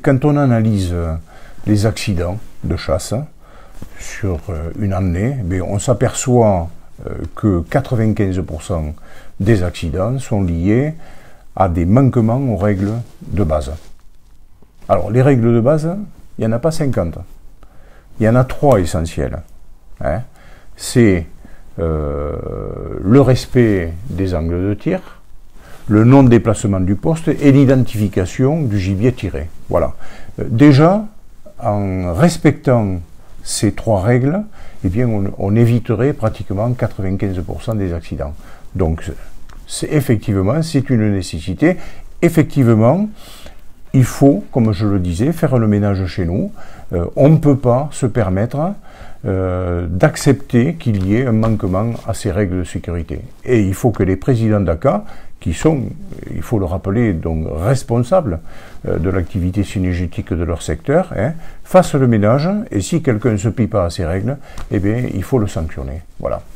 quand on analyse les accidents de chasse sur une année, on s'aperçoit que 95% des accidents sont liés à des manquements aux règles de base. Alors, les règles de base, il n'y en a pas 50. Il y en a 3 essentielles. Hein. C'est le respect des angles de tir, le non-déplacement du poste et l'identification du gibier tiré. Voilà. Déjà, en respectant ces 3 règles, eh bien, on éviterait pratiquement 95% des accidents. Donc, effectivement, c'est une nécessité. Effectivement, il faut, comme je le disais, faire le ménage chez nous. On ne peut pas se permettre d'accepter qu'il y ait un manquement à ces règles de sécurité. Et il faut que les présidents d'ACA, qui sont, il faut le rappeler, donc responsables de l'activité cynégétique de leur secteur, fassent le ménage, et si quelqu'un ne se plie pas à ces règles, eh bien, il faut le sanctionner. Voilà.